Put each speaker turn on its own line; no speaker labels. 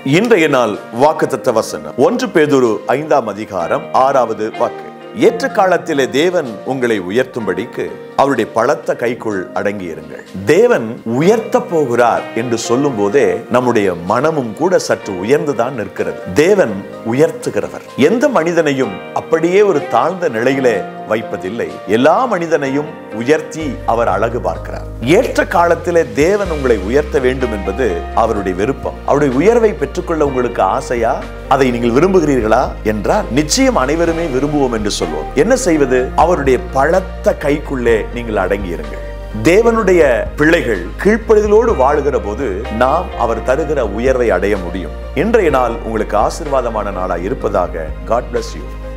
இன்றைய நாள் வாக்குத்தத்த வசனம் 1 பேதுரு 5ஆம் அதிகாரம் 6வது வாக்கு. ஏற்ற காலத்திலே தேவன் உங்களை உயர்த்தும்படிக்கு அவருடைய பலத்த கைக்குள் அடங்கியிருங்கள். தேவன் உயர்த்த போகிறார் என்று சொல்லும் போதே நம்முடைய மனமும் கூட சற்று உயர்ந்துதான் நிற்கிறது. தேவன் உயர்த்துகிறவர். எந்த மனிதனையும் அப்படியே ஒரு தாழ்ந்த நிலையிலே வைப்பதில்லை. எல்லா மனிதனையும் உயர்த்தி அவர் அழகு பார்க்கிறார். ஏற்ற காலத்திலே தேவன் உங்களை உயர்த்த வேண்டும் என்பது அவருடைய விருப்பம். அவருடைய உயர்வை பெற்றுக்கொள்ள உங்களுக்கு ஆசையா? அதை நீங்கள் விரும்புகிறீர்களா என்றால் நிச்சயம் அனைவருமே விரும்புவோம் என்று சொல்வோம். என்ன செய்வது? அவருடைய பலத்த கைக்குள்ளே நீங்கள் அடங்கியிருங்கள். தேவனுடைய பிள்ளைகள் கீழ்ப்படிதலோடு வாழுகிற போது நாம் அவர் தருகிற உயர்வை அடைய முடியும். இன்றைய நாள் உங்களுக்கு ஆசீர்வாதமான நாளாய் இருப்பதாக. God bless you.